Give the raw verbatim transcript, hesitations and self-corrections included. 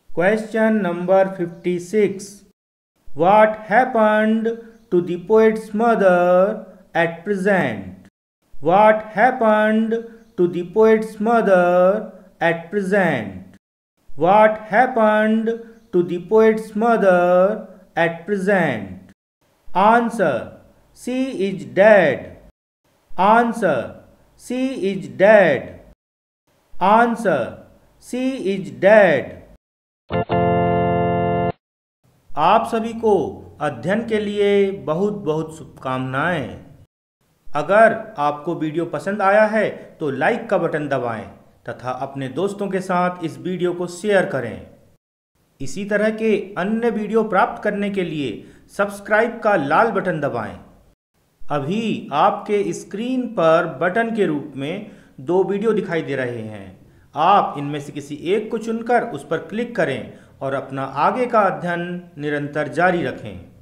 Question number fifty-six. What happened to the poet's mother at present? What happened to the poet's mother at present? What happened to the poet's mother at present? Answer: she is dead. Answer: she is dead. Answer: she is dead. आप सभी को अध्ययन के लिए बहुत बहुत शुभकामनाएं। अगर आपको वीडियो पसंद आया है तो लाइक का बटन दबाएं तथा अपने दोस्तों के साथ इस वीडियो को शेयर करें। इसी तरह के अन्य वीडियो प्राप्त करने के लिए सब्सक्राइब का लाल बटन दबाएं। अभी आपके स्क्रीन पर बटन के रूप में दो वीडियो दिखाई दे रहे हैं। आप इनमें से किसी एक को चुनकर उस पर क्लिक करें और अपना आगे का अध्ययन निरंतर जारी रखें।